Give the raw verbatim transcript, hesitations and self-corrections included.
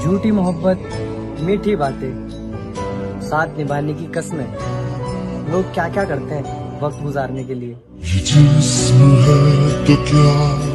झूठी मोहब्बत, मीठी बातें, साथ निभाने की कसमें, लोग क्या क्या करते हैं वक्त गुजारने के लिए। ये जिस्म है तो क्या